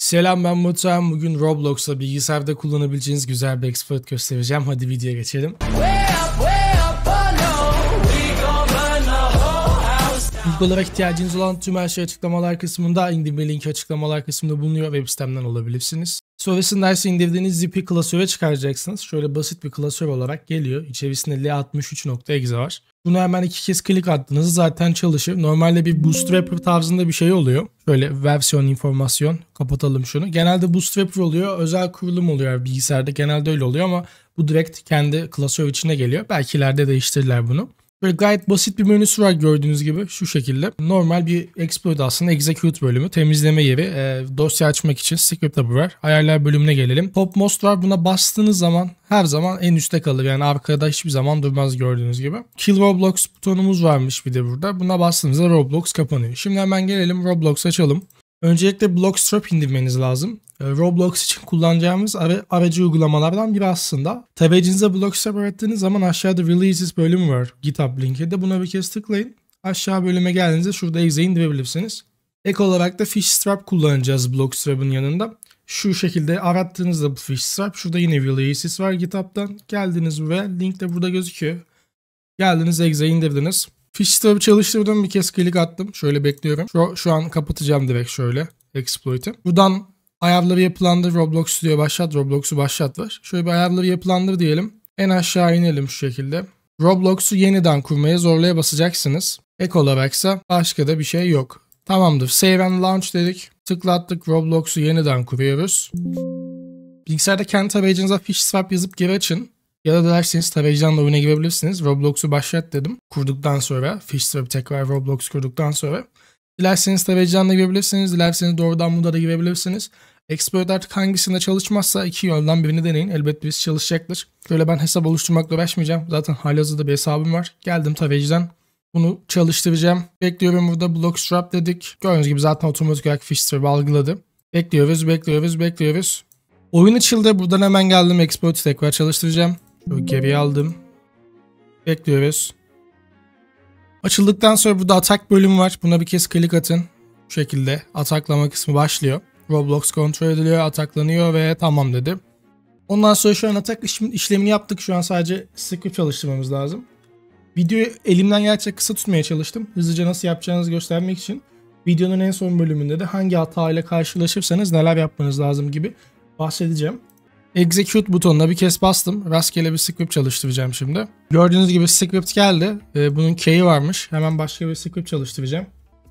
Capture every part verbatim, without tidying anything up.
Selam, ben Mutan. Bugün Roblox'ta bilgisayarda kullanabileceğiniz güzel bir exploit göstereceğim. Hadi videoya geçelim. İlk olarak ihtiyacınız olan tüm her şey açıklamalar kısmında, indirme linki açıklamalar kısmında bulunuyor. Web sitemden alabilirsiniz. Sonrasında ise indirdiğiniz zipi klasöre çıkaracaksınız. Şöyle basit bir klasör olarak geliyor. İçerisinde L altmış üç nokta exe var. Bunu hemen iki kez klik attığınızda zaten çalışır. Normalde bir bootstrapper tarzında bir şey oluyor. Şöyle versiyon informasyon. Kapatalım şunu. Genelde bootstrapper oluyor. Özel kurulum oluyor bilgisayarda. Genelde öyle oluyor ama bu direkt kendi klasör içine geliyor. Belki ileride değiştirirler bunu. Böyle gayet basit bir menüsü var gördüğünüz gibi şu şekilde. Normal bir exploit aslında, execute bölümü, temizleme yeri, e, dosya açmak için script hub'ı var. Ayarlar bölümüne gelelim. Topmost var, buna bastığınız zaman her zaman en üstte kalır. Yani arkada hiçbir zaman durmaz gördüğünüz gibi. Kill Roblox butonumuz varmış bir de burada. Buna bastığınızda Roblox kapanıyor. Şimdi hemen gelelim, Roblox açalım. Öncelikle Blockstrap indirmeniz lazım. Roblox için kullanacağımız ara, aracı uygulamalardan biri aslında. Tarayıcınıza Blockstrap arattığınız zaman aşağıda Releases bölümü var. GitHub linki de, buna bir kez tıklayın. Aşağı bölüme geldiğinizde şurada exe'yi indirebilirsiniz. Ek olarak da Fishstrap kullanacağız Blockstrap'ın yanında. Şu şekilde arattığınızda bu Fishstrap, şurada yine Releases var GitHub'dan. Geldiniz buraya, link de burada gözüküyor. Geldiniz, exe'yi indirdiniz. Fishstrap'ı çalıştırdım, bir kez klik attım. Şöyle bekliyorum. Şu, şu an kapatacağım direkt şöyle exploit'i. Buradan ayarları yapılandır, Roblox Studio başlat, Roblox'u başlat var. Şöyle bir ayarları yapılandır diyelim. En aşağı inelim şu şekilde. Roblox'u yeniden kurmaya zorlaya basacaksınız. Ek olaraksa başka da bir şey yok. Tamamdır. Save and Launch dedik. Tıklattık, Roblox'u yeniden kuruyoruz. Bilgisayarda kendi tarayıcınıza Fishstrap yazıp geri açın. Ya da dilerseniz tarayıcıdan da oyuna girebilirsiniz. Roblox'u başlat dedim. Kurduktan sonra, Fishstrap tekrar Roblox kurduktan sonra. Dilerseniz tarayıcıdan da girebilirsiniz. Dilerseniz doğrudan bunda da girebilirsiniz. Exploit artık hangisinde çalışmazsa iki yoldan birini deneyin. Elbet birisi çalışacaktır. Şöyle ben hesap oluşturmakla uğraşmayacağım. Zaten halihazırda bir hesabım var. Geldim tarayıcıdan. Bunu çalıştıracağım. Bekliyorum burada, Blockstrap dedik. Gördüğünüz gibi zaten otomatik olarak Fishstrap'ı algıladı. Bekliyoruz, bekliyoruz, bekliyoruz. Oyun açıldı. Buradan hemen geldim. Exploit'i tekrar çalıştıracağım. Şöyle geriye aldım. Bekliyoruz. Açıldıktan sonra burada atak bölümü var. Buna bir kez klik atın. Bu şekilde ataklama kısmı başlıyor. Roblox kontrol ediliyor, ataklanıyor ve tamam dedi. Ondan sonra şu an atak işlemini yaptık. Şu an sadece script çalıştırmamız lazım. Videoyu elimden gerçekten kısa tutmaya çalıştım. Hızlıca nasıl yapacağınızı göstermek için. Videonun en son bölümünde de hangi hata ile karşılaşırsanız neler yapmanız lazım gibi bahsedeceğim. Execute butonuna bir kez bastım. Rastgele bir script çalıştıracağım şimdi. Gördüğünüz gibi script geldi. Ee, bunun key'i varmış. Hemen başka bir script çalıştıracağım.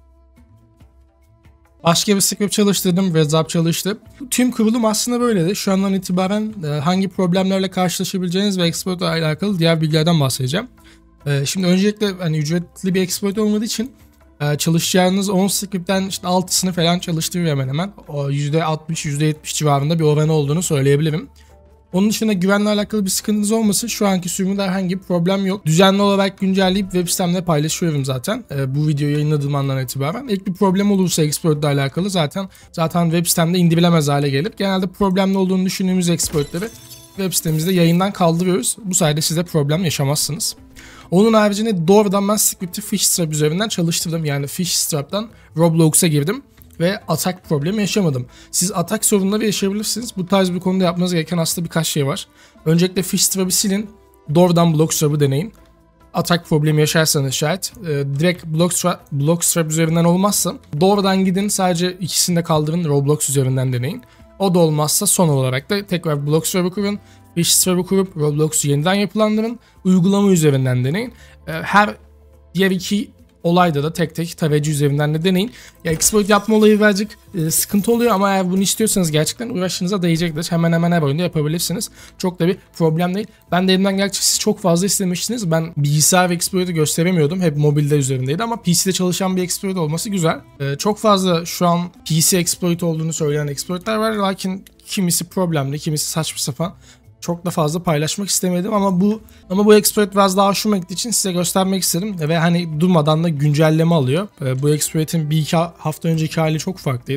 Başka bir script çalıştırdım. WhatsApp çalıştı. Tüm kurulum aslında böyleydi. Şu andan itibaren e, hangi problemlerle karşılaşabileceğiniz ve exploit ile alakalı diğer bilgilerden bahsedeceğim. E, şimdi öncelikle hani ücretli bir exploit olmadığı için e, çalışacağınız on script'ten işte altısını falan çalıştırıyor hemen hemen. O yüzde altmış yüzde yetmiş civarında bir oranı olduğunu söyleyebilirim. Onun dışında güvenle alakalı bir sıkıntınız olmasın. Şu anki sürümde herhangi bir problem yok. Düzenli olarak güncelleyip web sitemde paylaşıyorum zaten. E, bu videoyu yayınladığım andan itibaren. İlk bir problem olursa exploit ile alakalı zaten zaten web sitemde indirilemez hale gelir. Genelde problemli olduğunu düşündüğümüz exploitleri web sitemizde yayından kaldırıyoruz. Bu sayede size problem yaşamazsınız. Onun haricinde doğrudan ben script'i Fishstrap üzerinden çalıştırdım. Yani Fishstrap'tan Roblox'a girdim ve atak problemi yaşamadım. Siz atak sorunları yaşayabilirsiniz. Bu tarz bir konuda yapmanız gereken aslında birkaç şey var. Öncelikle Fishstrap'ı silin. Doğrudan Blockstrap'ı deneyin. Atak problemi yaşarsanız şayet e, direkt Blockstrap, Blockstrap üzerinden olmazsa doğrudan gidin, sadece ikisini de kaldırın, Roblox üzerinden deneyin. O da olmazsa son olarak da tekrar Blockstrap'ı kurun. Fishstrap'ı kurup Roblox'u yeniden yapılandırın. Uygulama üzerinden deneyin. E, her diğer iki olayda da tek tek tarayıcı üzerinden de deneyin. Ya exploit yapma olayı birazcık e, sıkıntı oluyor ama eğer bunu istiyorsanız gerçekten uğraşınıza değecektir. Hemen hemen her oyunda yapabilirsiniz. Çok da bir problem değil. Ben de elimden gerçekten siz çok fazla istemiştiniz. Ben bilgisayar exploit'u gösteremiyordum. Hep mobilde üzerindeydi ama P C'de çalışan bir exploit olması güzel. E, çok fazla şu an P C exploit olduğunu söyleyen exploit'ler var. Lakin kimisi problemli, kimisi saçma sapan. Çok da fazla paylaşmak istemedim ama bu ama bu exploit biraz daha hoşuma gittiği için size göstermek istedim ve hani durmadan da güncelleme alıyor. Bu exploit'in bir iki hafta önceki hali çok farklıydı.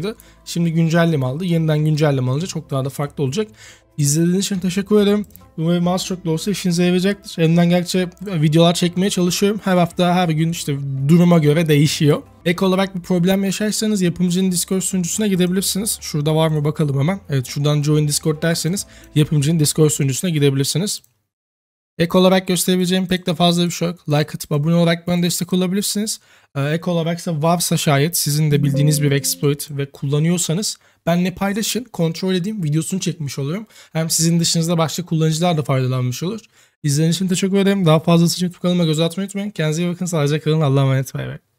Şimdi güncelleme aldı. Yeniden güncelleme alınca çok daha da farklı olacak. İzlediğiniz için teşekkür ederim. Umarım az çok da olsa işinize yarayacaktır. Elimden geldikçe videolar çekmeye çalışıyorum. Her hafta, her gün işte duruma göre değişiyor. Ek olarak bir problem yaşarsanız yapımcının Discord sunucusuna gidebilirsiniz. Şurada var mı bakalım hemen. Evet, şuradan Join Discord derseniz yapımcının Discord sunucusuna gidebilirsiniz. Ek olarak gösterebileceğim pek de fazla bir şey yok. Like atıp abone olarak bana destek olabilirsiniz. Ee, ek olarak ise varsa şayet sizin de bildiğiniz bir exploit ve kullanıyorsanız benimle paylaşın, kontrol edeyim, videosunu çekmiş oluyorum. Hem sizin dışınızda başka kullanıcılar da faydalanmış olur. İzlediğiniz için teşekkür ederim. Daha fazlası için kanalıma göz atmayı unutmayın. Kendinize iyi bakın. Sağlıcakla kalın. Allah'a emanet. Bay bay.